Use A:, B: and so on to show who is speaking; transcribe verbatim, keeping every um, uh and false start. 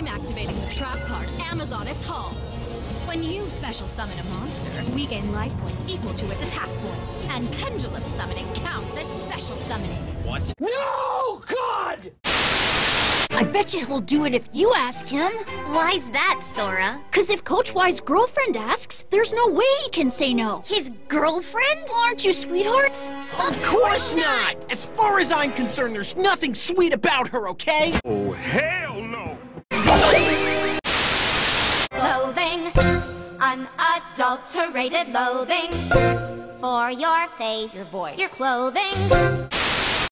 A: I'm activating the trap card Amazoness Hull. When you special summon a monster, we gain life points equal to its attack points, and pendulum summoning counts as special summoning.
B: What? No, God!
C: I bet you he'll do it if you ask him.
D: Why's that, Sora?
C: Cause if Coach Y's girlfriend asks, there's no way he can say no.
D: His girlfriend?
C: Aren't you sweethearts?
B: Of course not! As far as I'm concerned, there's nothing sweet about her, okay?
E: Oh, hell no!
F: Loathing, unadulterated loathing for your face,
G: your voice,
F: your clothing.